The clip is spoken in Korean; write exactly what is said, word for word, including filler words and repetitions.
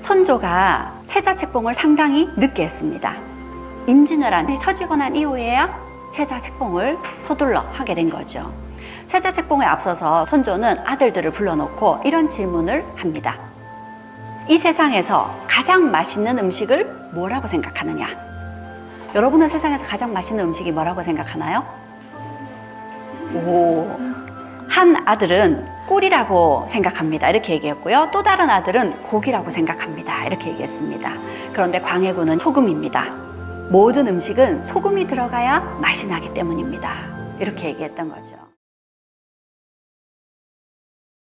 선조가 세자책봉을 상당히 늦게 했습니다. 임진왜란이 터지고 난 이후에야 세자책봉을 서둘러 하게 된 거죠. 세자책봉에 앞서서 선조는 아들들을 불러놓고 이런 질문을 합니다. 이 세상에서 가장 맛있는 음식을 뭐라고 생각하느냐? 여러분은 세상에서 가장 맛있는 음식이 뭐라고 생각하나요? 오, 한 아들은 꿀이라고 생각합니다. 이렇게 얘기했고요. 또 다른 아들은 고기라고 생각합니다. 이렇게 얘기했습니다. 그런데 광해군은 소금입니다. 모든 음식은 소금이 들어가야 맛이 나기 때문입니다. 이렇게 얘기했던 거죠.